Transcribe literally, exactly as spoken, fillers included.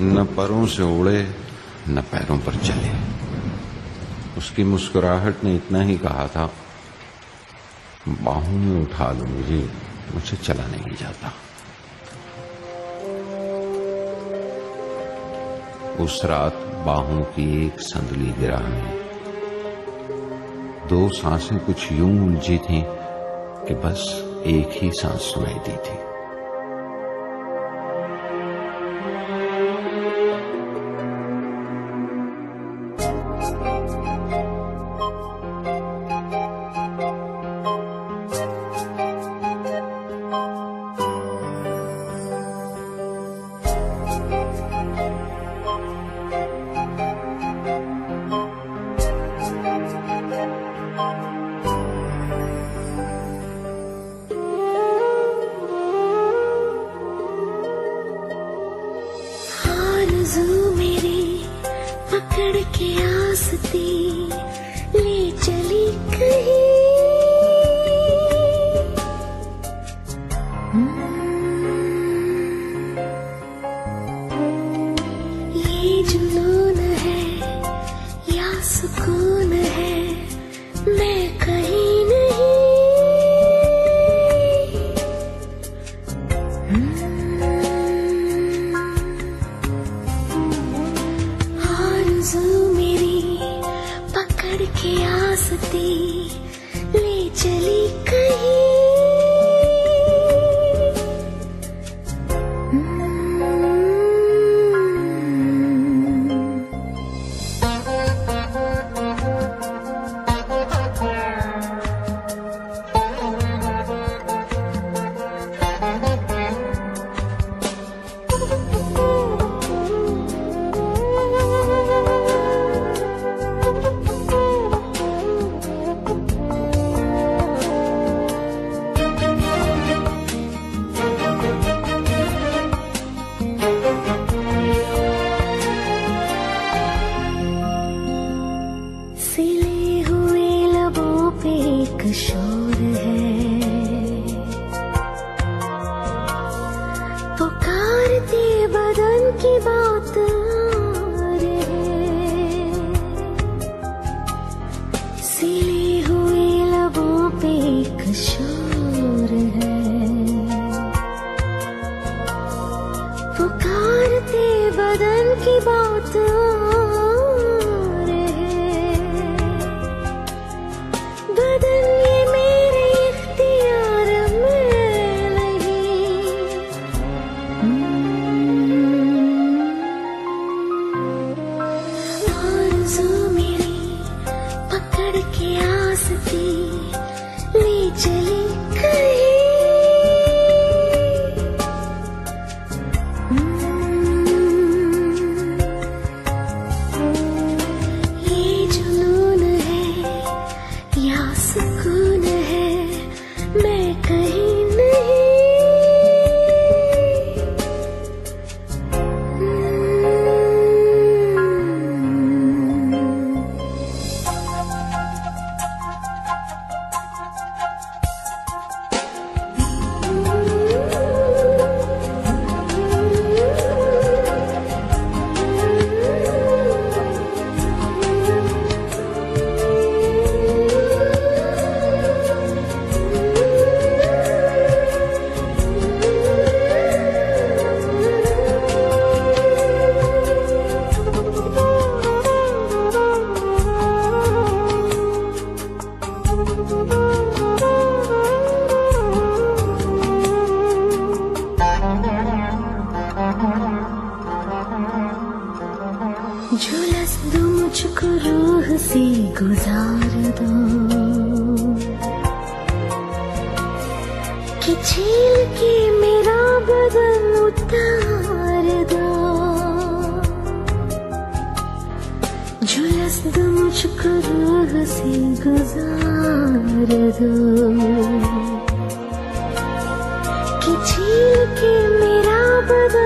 न परों से उड़े न पैरों पर चले। उसकी मुस्कुराहट ने इतना ही कहा था, बाहों में उठा लो मुझे, मुझे चला नहीं जाता। उस रात बाहों की एक संदली गिराह में दो सांसें कुछ यूं उलझी थीं कि बस एक ही सांस सुनाई दी थी। मेरी पकड़ के आसती ले चली कहीं, ये जुनून है या सुकून है, मैं कहीं नहीं। मेरी पकड़ के आसती ले चली कहीं, एक शोर है पुकारती बदन की बात है, सिले हुए लबों पे एक शोर है पुकारते बदन की बात के आसती ले चली कहीं, ये जुनून है या सुकून है, मैं कहीं नहीं। झुलस दो मुझको रूह से गुजार दो कि छील के मेरा बदन उतार दो, झुलस दो मुझको रूह से गुजार दो कि छील के मेरा बदन